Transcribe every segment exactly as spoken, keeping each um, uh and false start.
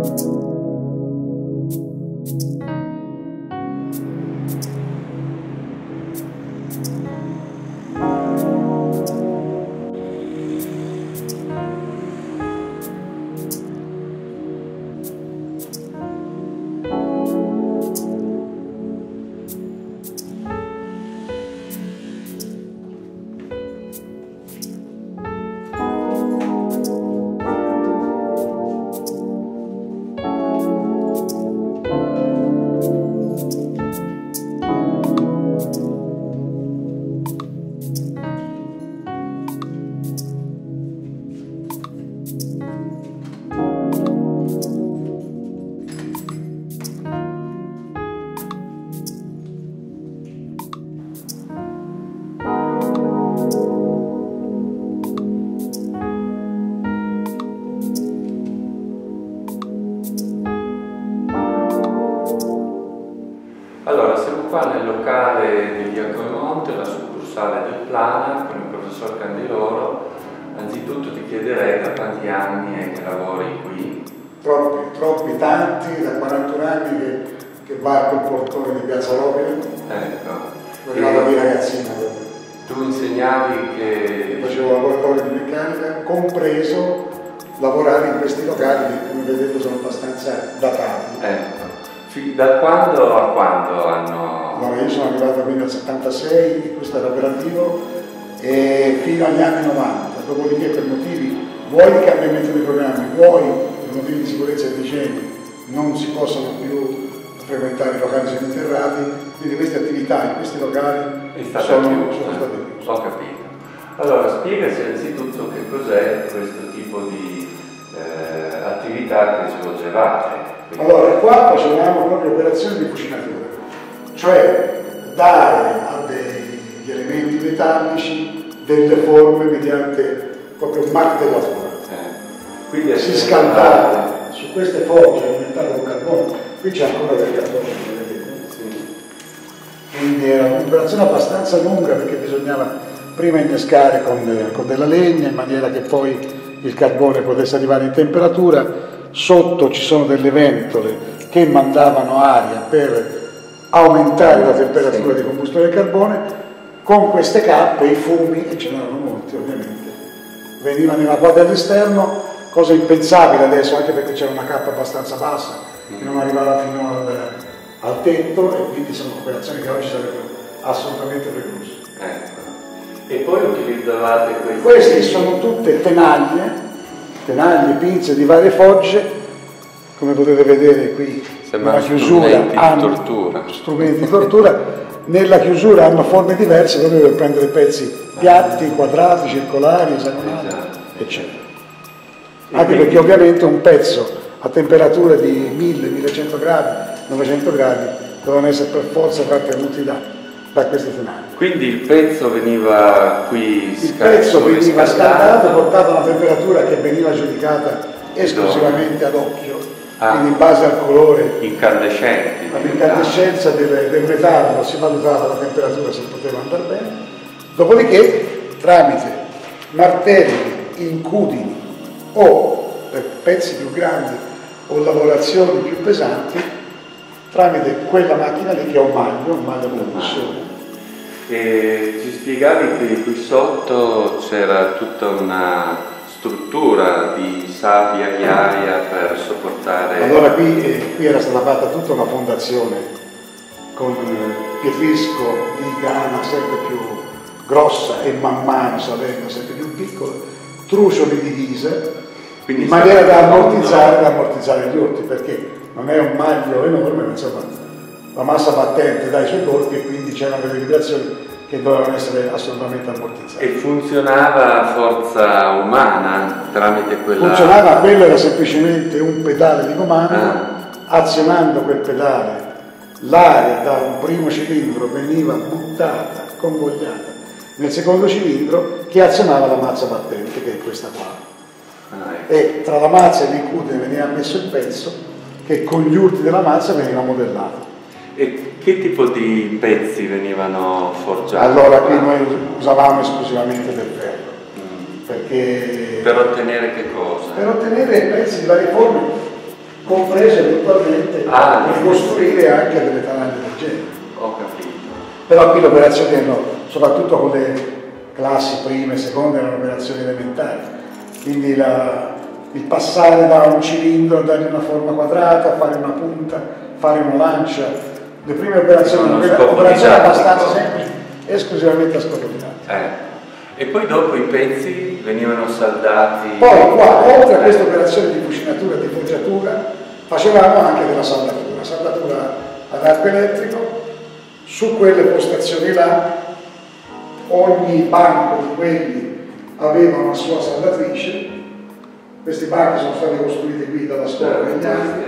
Allora, siamo qua nel locale di via Cormonte, la succursale del Plana, con il professor Candiloro. Anzitutto ti chiederei da quanti anni è che lavori qui? Troppi, troppi, tanti, da quarantuno anni che, che varco il portone di Piazza Robile. Ecco. Arrivata di ragazzina. Tu insegnavi che... Facevo laboratorio di meccanica, compreso lavorare in questi locali che, come vedete, sono abbastanza datati. Ecco. Da quando a quando hanno... Allora, io sono arrivato qui nel settantasei, questo era operativo, e fino agli anni novanta, dopodiché per motivi, vuoi di cambiamento dei programmi, vuoi per motivi di sicurezza e di igiene, non si possono più frequentare i locali seminterrati, quindi queste attività in questi locali sono, sono state chiuse. Ho capito. Allora, spiegaci innanzitutto che cos'è questo tipo di eh, attività che svolgevate. Allora, qua facevamo proprio operazioni di cucinatura, cioè dare a degli elementi metallici delle forme mediante proprio martellatura. Eh. Quindi si scaldava su queste foglie alimentate con carbone, qui c'è ancora del carbone, vedete? Sì. Quindi era un'operazione abbastanza lunga perché bisognava prima innescare con, con della legna in maniera che poi il carbone potesse arrivare in temperatura. Sotto ci sono delle ventole che mandavano aria per aumentare la temperatura di combustione del carbone. Con queste cappe i fumi, e ce n'erano molti ovviamente, venivano evacuati all'esterno, cosa impensabile adesso anche perché c'era una cappa abbastanza bassa che non arrivava fino al, al tetto, e quindi sono operazioni che oggi sarebbero assolutamente precluse. Ecco. E poi utilizzavate questi? Queste sono tutte tenaglie, tenaglie, pinze di varie fogge, come potete vedere qui. Sembra nella chiusura strumenti hanno di tortura. strumenti di tortura, nella chiusura hanno forme diverse proprio per prendere pezzi piatti, quadrati, circolari, esagonali, esatto, eccetera. E anche quindi... perché ovviamente un pezzo a temperatura di mille millecento gradi, novecento gradi, devono essere per forza trattenuti da, da queste tenaglie. Quindi il pezzo veniva qui Il pezzo veniva scaldato, portato a una temperatura che veniva giudicata esclusivamente ad occhio, ah, quindi in base al colore, incandescenti. all'incandescenza del, del metallo si valutava la temperatura se poteva andare bene. Dopodiché, tramite martelli, incudini o per pezzi più grandi o lavorazioni più pesanti, tramite quella macchina lì che è un maglio, un maglio con pressione. E ci spiegavi che qui sotto c'era tutta una struttura di sabbia ghiaia per sopportare... Allora qui, eh, qui era stata fatta tutta una fondazione con eh, pietrisco di grana sempre più grossa e man mano salendo sempre più piccola, trucioli di ghisa, in maniera da ammortizzare, da ammortizzare gli urti, perché non è un maglio enorme, ma insomma la massa battente dà i suoi colpi e quindi c'erano delle vibrazioni che dovevano essere assolutamente ammortizzate. E funzionava a forza umana tramite quella... Funzionava, quello era semplicemente un pedale di comando, ah. azionando quel pedale l'aria da un primo cilindro veniva buttata, convogliata nel secondo cilindro che azionava la mazza battente, che è questa qua. Ah, ecco. E tra la mazza e l'incudine veniva messo il pezzo che con gli urti della mazza veniva modellato. E che tipo di pezzi venivano forgiati? Allora qui noi usavamo esclusivamente del ferro, mm. perché... Per ottenere che cosa? Per ottenere pezzi di varie forme comprese eventualmente ah, ricostruire anche delle tanaglie del genere. Ho capito. Però qui l'operazione, no, soprattutto con le classi prime e seconde, erano operazioni elementari, quindi la, il passare da un cilindro, dargli una forma quadrata, fare una punta, fare una lancia, le prime operazioni erano operazioni abbastanza semplici, esclusivamente a scopo didattico. Eh. E poi dopo i pezzi venivano saldati. Poi qua, oltre a questa operazione di cucinatura e di forgiatura, facevamo anche della saldatura, saldatura ad arco elettrico. Su quelle postazioni là, ogni banco di quelli aveva una sua saldatrice. Questi banchi sono stati costruiti qui dalla scuola negli anni,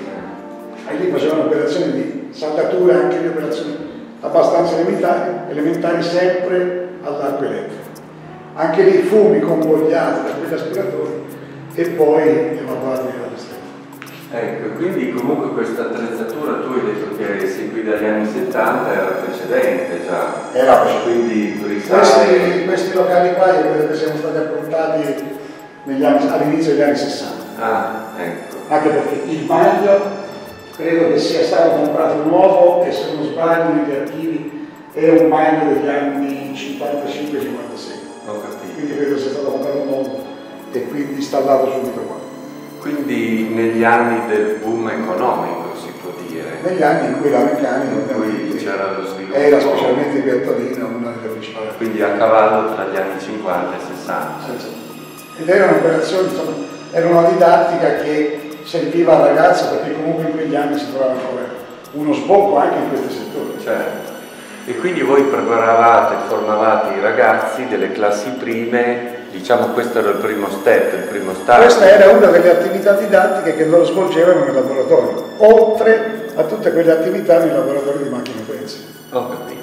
e lì facevano operazioni di saldatura, anche di operazioni abbastanza elementari, elementari sempre all'arco elettrico. Anche lì fumi convogliati da quegli aspiratori e poi evacuati dalle stelle. Ecco, quindi comunque questa attrezzatura, tu hai detto che sei qui dagli anni settanta, era precedente già. Era precedente. Quindi risale... Questi, questi locali qua io credo che siano stati approntati all'inizio degli anni sessanta. Ah, ecco. Anche perché il bagno credo che sia stato comprato nuovo e se non sbaglio negli archivi è un bagno degli anni cinquantacinque cinquantasei. Ho capito. Quindi credo sia stato comprato nuovo e quindi installato subito qua. Quindi negli anni del boom economico, si può dire. Negli anni in cui la meccanica in cui c'era lo sviluppo. Era specialmente Bertolino una delle principali. Quindi a cavallo tra gli anni cinquanta e sessanta. Sì, sì. Ed era un'operazione, insomma, era una didattica che serviva al ragazzo perché comunque in quegli anni si trovava ancora uno sbocco anche in questi settori. Certo. E quindi voi preparavate, formavate i ragazzi delle classi prime, diciamo questo era il primo step, il primo stadio. Questa era una delle attività didattiche che loro svolgevano nel laboratorio, oltre a tutte quelle attività nei laboratori di macchine pezzi. Ho capito.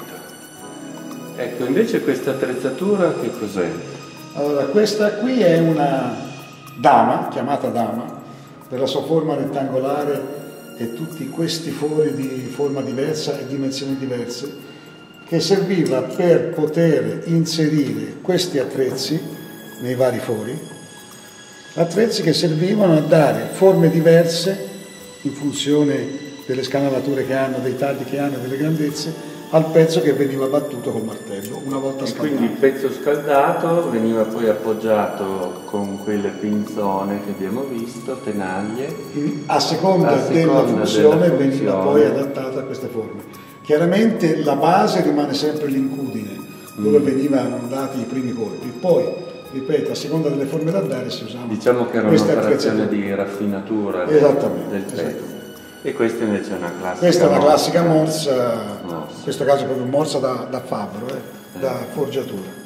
Ecco, invece questa attrezzatura che cos'è? Allora, questa qui è una dama, chiamata dama, per la sua forma rettangolare e tutti questi fori di forma diversa e dimensioni diverse, che serviva per poter inserire questi attrezzi nei vari fori, attrezzi che servivano a dare forme diverse in funzione delle scanalature che hanno, dei tagli che hanno, delle grandezze, al pezzo che veniva battuto col martello una volta scaldato. Quindi il pezzo scaldato veniva poi appoggiato con quelle pinzone che abbiamo visto, tenaglie. A seconda, a seconda della funzione della veniva poi adattata a queste forme. Chiaramente la base rimane sempre l'incudine, dove mm. venivano dati i primi colpi, poi, ripeto, a seconda delle forme da dare si usavano. Diciamo che era un'operazione di raffinatura del pezzo. Esattamente. E questa invece è una classica Questa è una morsa. classica morsa, morsa, in questo caso è proprio morsa da, da fabbro, eh, eh. da forgiatura.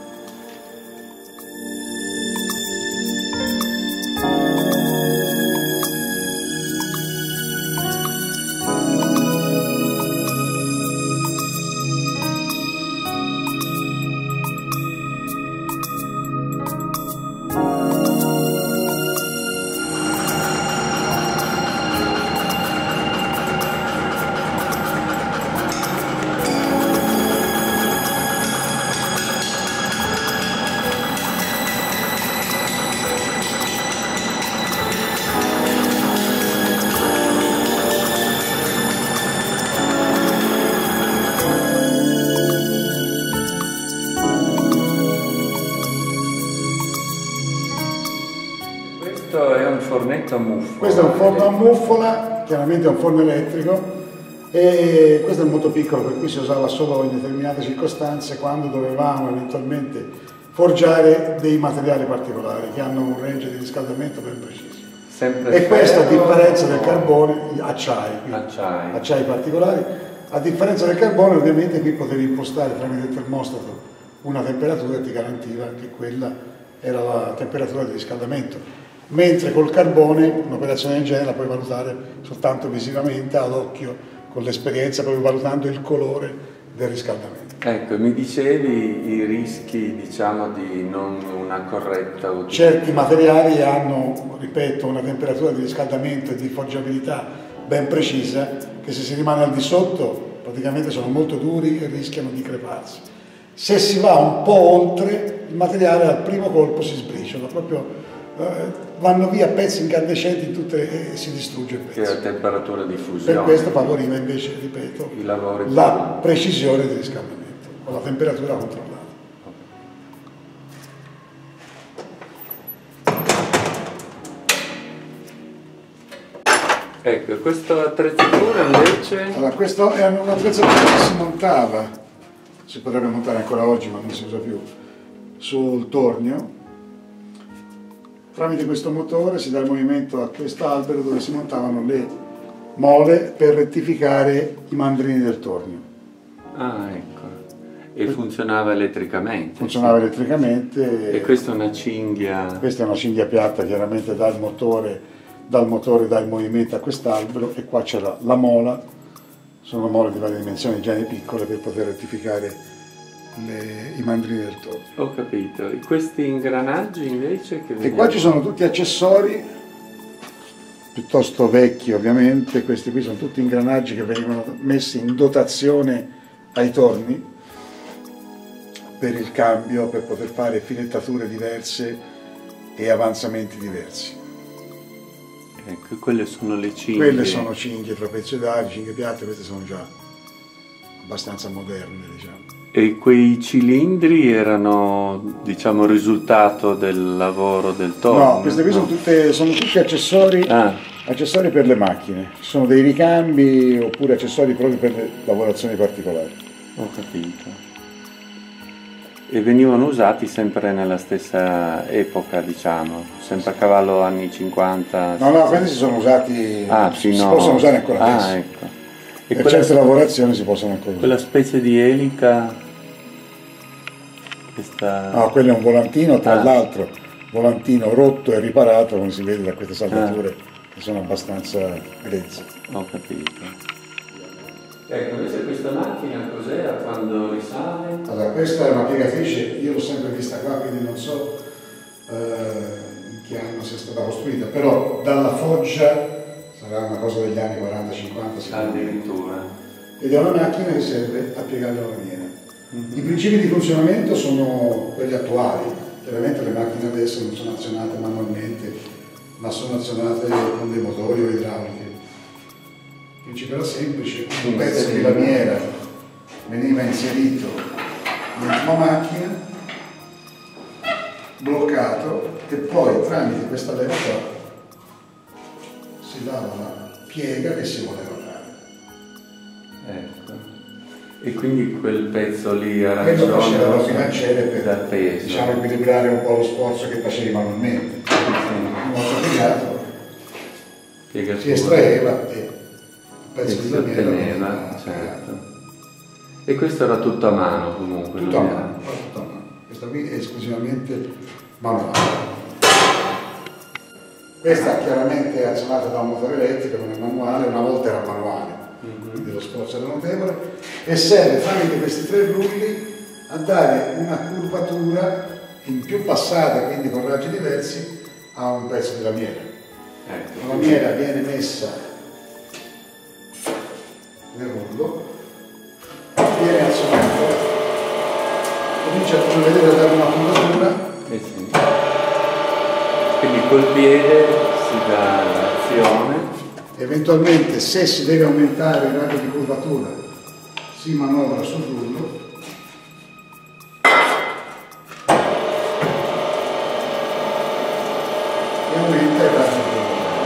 Questo è un fornetto a muffola. Questo è un forno a muffola, chiaramente è un forno elettrico, e questo è molto piccolo, per cui si usava solo in determinate circostanze, quando dovevamo eventualmente forgiare dei materiali particolari che hanno un range di riscaldamento ben preciso. Sempre e questo a differenza no. del carbone, acciai, acciai. acciai particolari, a differenza del carbone ovviamente qui potevi impostare tramite il termostato una temperatura che ti garantiva che quella era la temperatura di riscaldamento. Mentre col carbone un'operazione del genere la puoi valutare soltanto visivamente, ad occhio, con l'esperienza, proprio valutando il colore del riscaldamento. Ecco, mi dicevi i rischi, diciamo, di non una corretta utilizzazione. Certi materiali hanno, ripeto, una temperatura di riscaldamento e di forgiabilità ben precisa, che se si rimane al di sotto praticamente sono molto duri e rischiano di creparsi. Se si va un po' oltre, il materiale al primo colpo si sbriciola, proprio vanno via pezzi incandescenti in tutte, e si distrugge il pezzo. Che è a temperatura di fusione. Per questo favoriva invece, ripeto, I lavori la precisione del riscaldamento, con la temperatura controllata. Ecco, questa attrezzatura invece... Allora, questo è un'attrezzatura che si montava, si potrebbe montare ancora oggi ma non si usa più, sul tornio. Tramite questo motore si dà il movimento a quest'albero dove si montavano le mole per rettificare i mandrini del tornio. Ah, ecco. E funzionava elettricamente? Funzionava elettricamente. E questa è una cinghia? Questa è una cinghia piatta, chiaramente dà il motore, dal motore dà il movimento a quest'albero, e qua c'è la, la mola, sono mole di varie dimensioni, già piccole, per poter rettificare le, i mandrini del tornio. Ho capito. E questi ingranaggi invece? Che e qua ci sono tutti accessori, piuttosto vecchi ovviamente, questi qui sono tutti ingranaggi che venivano messi in dotazione ai torni per il cambio, per poter fare filettature diverse e avanzamenti diversi. Ecco, quelle sono le cinghie. Quelle sono cinghie trapezoidali, cinghie piatte, queste sono già abbastanza moderne, diciamo. E quei cilindri erano, diciamo, il risultato del lavoro del tornio? No, queste qui no. sono, tutte, sono tutti accessori, ah. accessori per le macchine. Ci sono dei ricambi oppure accessori proprio per le lavorazioni particolari. Ho capito. E venivano usati sempre nella stessa epoca, diciamo, sempre a cavallo anni cinquanta? No, no, questi si sono usati, ah, si no. possono usare ancora adesso. Ah, ecco. E per quella, certe lavorazioni si possono ancora usare. Quella specie di elica? Questa... No, quello è un volantino, tra ah. l'altro, volantino rotto e riparato, come si vede da queste saldature, ah. che sono abbastanza grezze. Ho capito. Ecco, invece questa macchina cos'era quando risale? Allora, questa è una piegatrice, io l'ho sempre vista qua, quindi non so eh, in che anno sia stata costruita, però dalla foggia sarà una cosa degli anni quaranta cinquanta. Addirittura. Ed è una macchina che serve a piegare la lamiera. Mm-hmm. I principi di funzionamento sono quelli attuali, chiaramente le macchine adesso non sono azionate manualmente, ma sono azionate con dei motori o idrauliche. Il principio era semplice, un pezzo di lamiera veniva inserito nella macchina, bloccato, e poi tramite questa leva qua si dava la piega che si voleva dare. Ecco. E quindi quel pezzo lì era quello faceva lo bilanciere per peso. Diciamo, equilibrare un po' lo sforzo che facevi manualmente. Una volta piegato si estraeva e e si otteneva, certo. E questo era tutto a mano comunque? Tutto a mano, tutto a mano. Questa qui è esclusivamente manuale. Questa chiaramente è azionata da un motore elettrico, non è manuale, una volta era manuale, mm-hmm. quindi lo sforzo era notevole, e serve tramite questi tre rulli a dare una curvatura in più passate, quindi con raggi diversi, a un pezzo di lamiera. Ecco. La lamiera viene messa nel rullo, viene azionato, comincia come vedete a dare una curvatura. Eh sì. Quindi col piede si dà l'azione. Eventualmente, se si deve aumentare il raggio di curvatura, si manovra sul rullo. E aumenta il raggio di curvatura.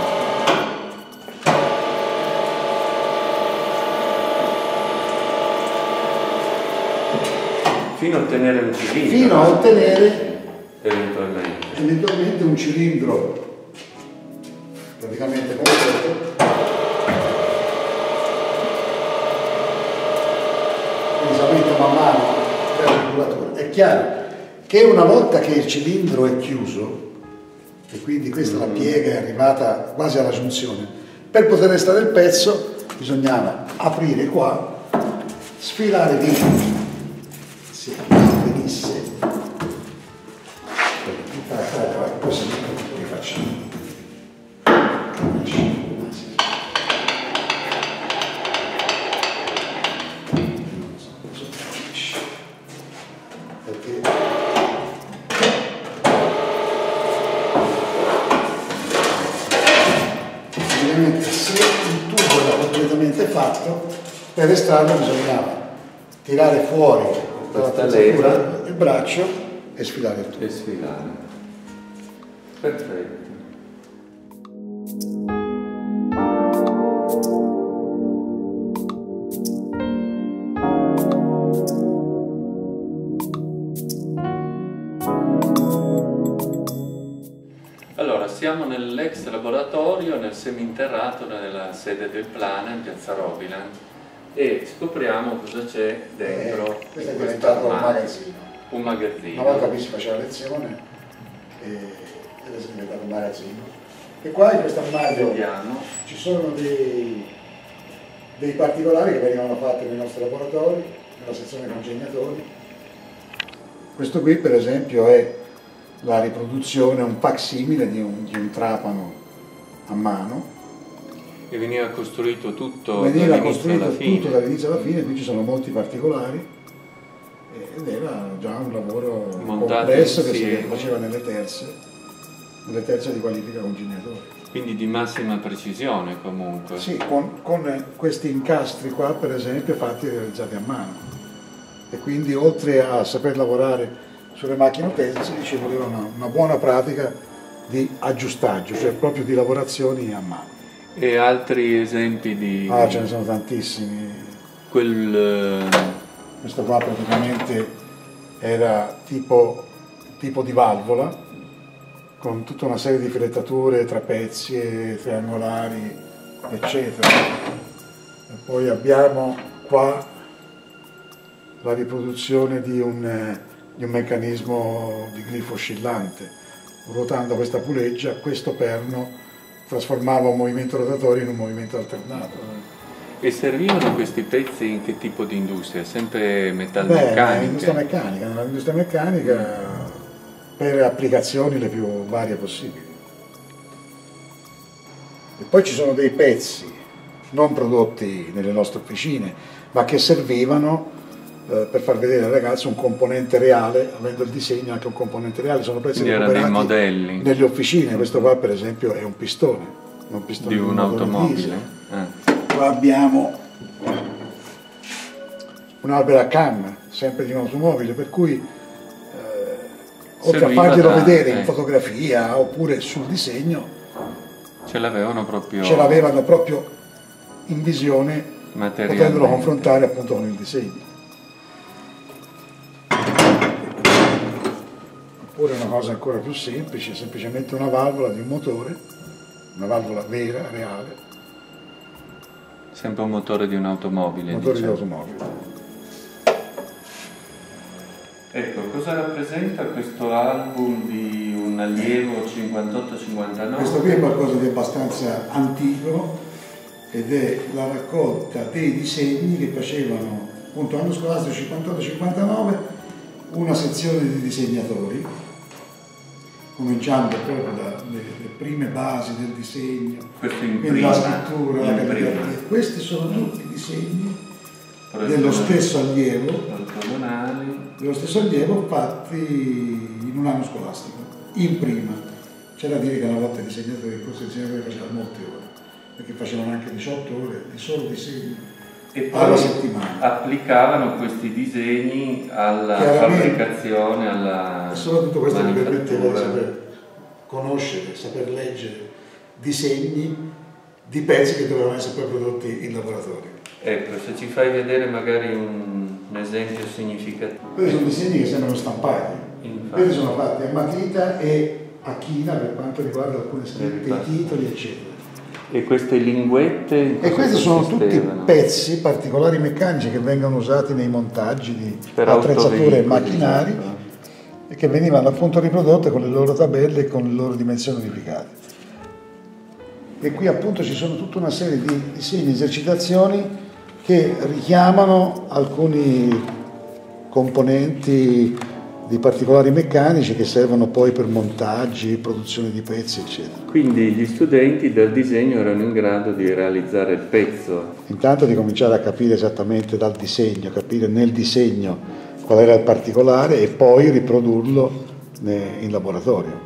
Fino a ottenere un cilindro. Fino a ottenere eventualmente. eventualmente un cilindro praticamente completo. Quindi si aumenta man mano per la curvatura. È chiaro che una volta che il cilindro è chiuso, e quindi questa mm-hmm. la piega è arrivata quasi alla giunzione, per poter restare il pezzo bisognava aprire qua, sfilare via. Se venisse tutta la carta, così che facciamo? Perché fatto, per estrarlo bisognava tirare fuori questa leva, il braccio e sfilare il tubo. E sfilare. Perfetto. Allora, siamo nell'ex laboratorio, nel seminterrato nella sede del Plana in piazza Robiland e scopriamo cosa c'è dentro. Eh, questo è diventato un magazzino. Un magazzino. Una volta qui si faceva lezione e adesso è diventato un magazzino. E qua in questo armadio Vediamo. ci sono dei, dei particolari che venivano fatti nei nostri laboratori, nella sezione congegnatori. Questo qui per esempio è la riproduzione, un facsimile di un, di un trapano a mano. E veniva costruito tutto Veniva dall'inizio alla costruito fine. tutto dall'inizio alla fine, qui ci sono molti particolari ed era già un lavoro Montato complesso che si insieme. faceva nelle terze, nelle terze di qualifica congegnatori. Quindi di massima precisione comunque. Sì, con, con questi incastri qua per esempio fatti e realizzati a mano. E quindi oltre a saper lavorare sulle macchine utensili ci voleva una, una buona pratica di aggiustaggio, cioè proprio di lavorazioni a mano. E altri esempi di... Ah, ce ne sono tantissimi. Quel... Questo qua praticamente era tipo, tipo di valvola, con tutta una serie di filettature trapezie, triangolari, eccetera. E poi abbiamo qua la riproduzione di un, di un meccanismo di grifo oscillante. Ruotando questa puleggia, questo perno trasformava un movimento rotatorio in un movimento alternato. E servivano questi pezzi in che tipo di industria? Sempre metalmeccanica? Beh, nell'industria meccanica, nell'industria meccanica per applicazioni le più varie possibili. E poi ci sono dei pezzi non prodotti nelle nostre officine, ma che servivano eh, per far vedere al ragazzo un componente reale, avendo il disegno anche un componente reale. Sono pezzi Quindi erano dei recuperati modelli nelle officine. Questo qua per esempio è un pistone, un pistone di un motore un'automobile? diesel. Eh. Qua abbiamo un'albera cam, sempre di un'automobile, per cui eh, oltre Serviva a farglielo da- vedere in eh. fotografia oppure sul disegno, Ce l'avevano proprio ce l'avevano proprio in visione, materialmente. potendolo confrontare appunto con il disegno. Oppure una cosa ancora più semplice, semplicemente una valvola di un motore, una valvola vera, reale, Sempre un motore di un'automobile. motore di diciamo. automobile. Ecco, cosa rappresenta questo album di un allievo cinquantotto cinquantanove? Questo qui è qualcosa di abbastanza antico ed è la raccolta dei disegni che facevano appunto l'anno scolastico cinquantotto cinquantanove una sezione di disegnatori, cominciando proprio dalle prime basi del disegno, Questo in quindi prima, la scrittura, la in prima. calligrafia. Questi sono tutti disegni Progetto- dello stesso allievo, ortogonali. dello stesso allievo fatti in un anno scolastico, in prima. C'è da dire che una volta i disegnatori, il corso di disegnatori faceva molte ore, perché facevano anche diciotto ore di solo disegno E alla poi settimana. applicavano questi disegni alla Chiaramente. fabbricazione, alla E soprattutto questo mi permetteva di manifattura. saper conoscere, saper leggere disegni di pezzi che dovevano essere poi prodotti in laboratorio. Ecco, se ci fai vedere magari un, un esempio significativo. Questi sono disegni che sembrano stampati. Infatti. Questi sono fatti a matita e a china per quanto riguarda alcune scritte, i titoli, eccetera. E queste linguette? in E cosa questi sono tutti consistevano? pezzi particolari meccanici che vengono usati nei montaggi di Per attrezzature e autoveicoli, macchinari esatto. e che venivano appunto riprodotte con le loro tabelle e con le loro dimensioni unificate. E qui appunto ci sono tutta una serie di disegni, esercitazioni che richiamano alcuni componenti di particolari meccanici che servono poi per montaggi, produzione di pezzi, eccetera. Quindi gli studenti dal disegno erano in grado di realizzare il pezzo. Intanto di cominciare a capire esattamente dal disegno, capire nel disegno qual era il particolare e poi riprodurlo in laboratorio.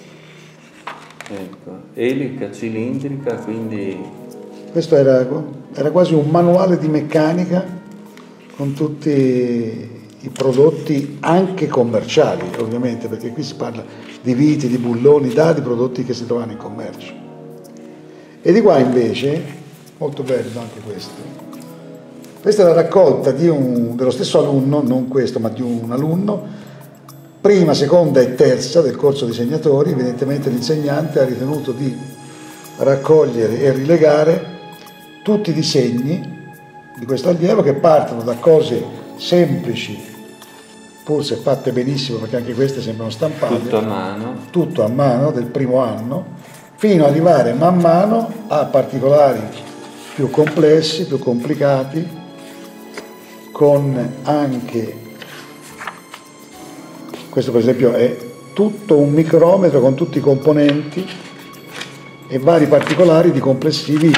Ecco, elica cilindrica, quindi Questo era era quasi un manuale di meccanica con tutti i prodotti anche commerciali, ovviamente, perché qui si parla di viti, di bulloni, da, di prodotti che si trovano in commercio. E di qua invece, molto bello anche questo, questa è la raccolta di un, dello stesso alunno, non questo ma di un alunno, prima, seconda e terza del corso di segnatori. Evidentemente l'insegnante ha ritenuto di raccogliere e rilegare tutti i disegni di questo allievo che partono da cose semplici, pur se fatte benissimo, perché anche queste sembrano stampate, tutto a mano, tutto a mano del primo anno, fino ad arrivare man mano a particolari più complessi, più complicati, con anche, questo per esempio è tutto un micrometro con tutti i componenti e vari particolari di complessivi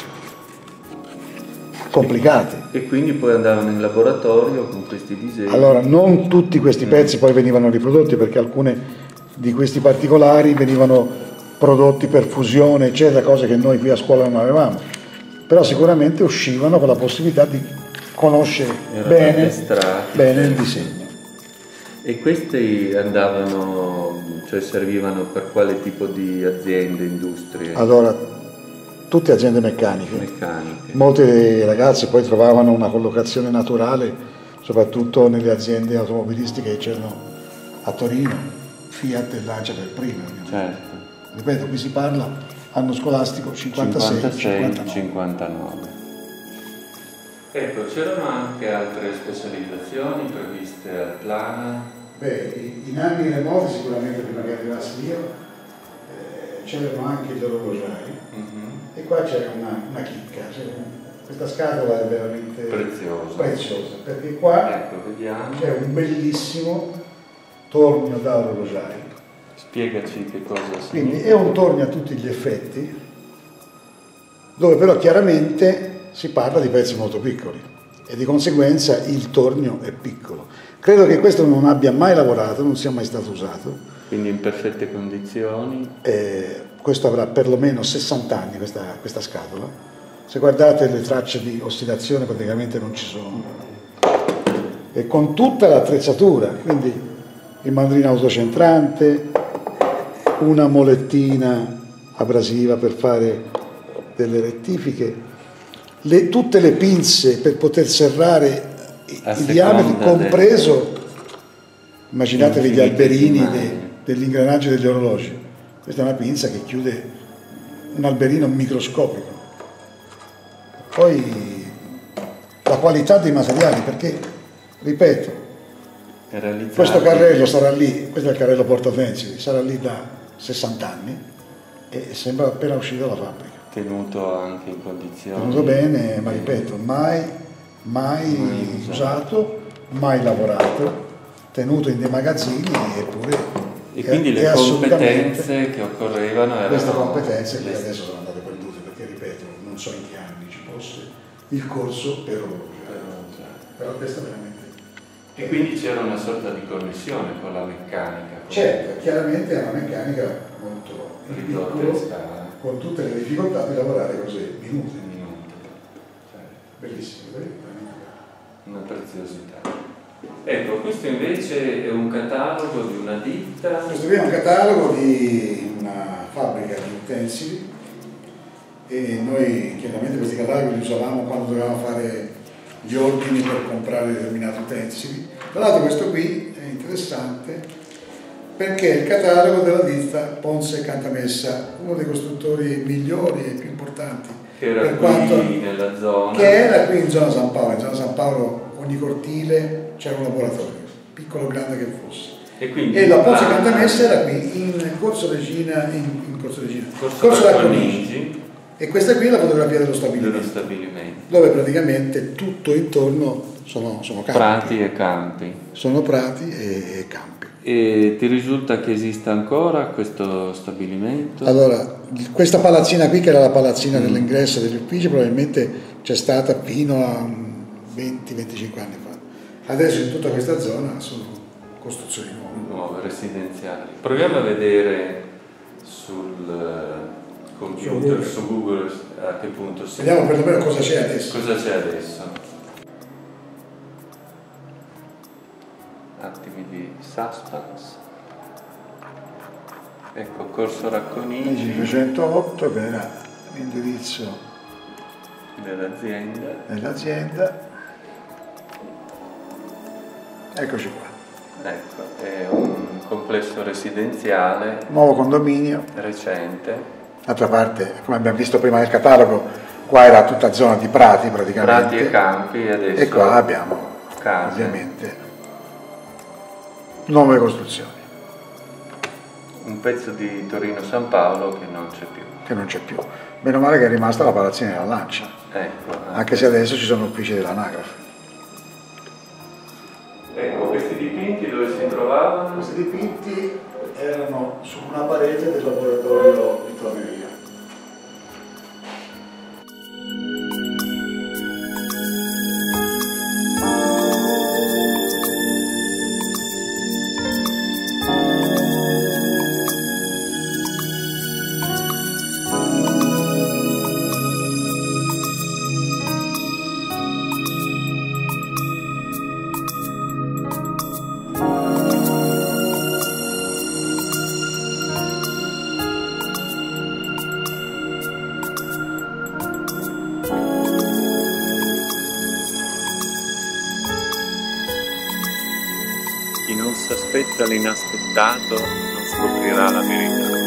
complicati. e quindi poi andavano in laboratorio con questi disegni. Allora, non tutti questi pezzi poi venivano riprodotti, perché alcuni di questi particolari venivano prodotti per fusione, eccetera, cose che noi qui a scuola non avevamo, però sicuramente uscivano con la possibilità di conoscere bene, bene il disegno. E questi andavano, cioè servivano per quale tipo di aziende, industrie? Allora, tutte aziende meccaniche. Meccaniche. Molti dei ragazzi poi trovavano una collocazione naturale, soprattutto nelle aziende automobilistiche che c'erano a Torino, Fiat e Lancia per prima. Certo. Ripeto, qui si parla anno scolastico cinquantasei cinquantanove. Ecco, c'erano anche altre specializzazioni previste al Plana? Beh, in anni remoti, sicuramente prima che arrivassi io, eh, c'erano anche gli orologiai. Mm-hmm. E qua c'è una, una chicca, cioè, questa scatola è veramente preziosa, preziosa perché qua ecco, vediamo. C'è un bellissimo tornio da orologiai. Spiegaci che cosa significa. Quindi è un tornio a tutti gli effetti, dove però chiaramente si parla di pezzi molto piccoli e di conseguenza il tornio è piccolo. Credo che questo non abbia mai lavorato, non sia mai stato usato. Quindi in perfette condizioni. Eh, questo avrà perlomeno sessanta anni questa, questa scatola. Se guardate le tracce di ossidazione praticamente non ci sono. E con tutta l'attrezzatura, quindi il mandrino autocentrante, una molettina abrasiva per fare delle rettifiche, le, tutte le pinze per poter serrare i diametri, compreso, immaginatevi gli alberini de, dell'ingranaggio degli orologi. Questa è una pinza che chiude un alberino microscopico. Poi la qualità dei materiali, perché, ripeto, questo carrello sarà lì, questo è il carrello portatensili, sarà lì da sessanta anni e sembra appena uscito dalla fabbrica. Tenuto anche in condizioni. Tenuto bene, ma ripeto, mai, mai, mai usato, mai lavorato, tenuto in dei magazzini, eppure... E quindi è, le è competenze che occorrevano erano... Queste competenze che adesso sono andate perdute, perché ripeto, non so in che anni ci fosse il corso per orologiaio. Però questo veramente... E quindi c'era una sorta di connessione con la meccanica. Certo, chiaramente è una meccanica molto ridotta in scala, con tutte le difficoltà di lavorare così, minuti. Minuti. Cioè, bellissimo, veramente. Una preziosità. Ecco, questo invece è un catalogo di una ditta. Questo qui è un catalogo di una fabbrica di utensili e noi chiaramente questi cataloghi li usavamo quando dovevamo fare gli ordini per comprare determinati utensili. Tra l'altro questo qui è interessante perché è il catalogo della ditta Ponce e Cantamessa, uno dei costruttori migliori e più importanti. Che era per qui quanto, nella zona. Che era qui in zona San Paolo. In zona San Paolo ogni cortile c'era un laboratorio, piccolo o grande che fosse. E, quindi e la Ponce e Cantamessa era qui in Corso Regina, in, in Corso Regina, Corso, Corso Racconigi. E questa qui è la fotografia dello stabilimento, dello stabilimento, dove praticamente tutto intorno sono, sono campi. Prati e campi. Sono prati e, e campi. E ti risulta che esista ancora questo stabilimento? Allora, questa palazzina qui, che era la palazzina mm. dell'ingresso degli uffici, probabilmente c'è stata fino a venti venticinque anni fa. Adesso in tutta questa zona sono costruzioni nuove. Nuove, residenziali. Proviamo a vedere sul computer, su Google, a che punto si... Vediamo perlomeno cosa c'è adesso. Cosa c'è adesso? Attimi di suspense. Ecco, Corso Racconigi. cinquecentootto, che era l'indirizzo dell'azienda. dell'azienda. Eccoci qua. Ecco, è un complesso residenziale. Nuovo condominio. Recente. D'altra parte, come abbiamo visto prima nel catalogo, qua era tutta zona di prati praticamente. Prati e campi, adesso. E qua abbiamo, case. Ovviamente, nuove costruzioni. Un pezzo di Torino-San Paolo che non c'è più. Che non c'è più. Meno male che è rimasta la palazzina della Lancia. Ecco. Anche, anche se adesso ci sono uffici dell'anagrafe. Ecco, questi dipinti dove si trovavano? Questi dipinti erano su una parete del laboratorio di toneria. Chi non si aspetta l'inaspettato non scoprirà la verità.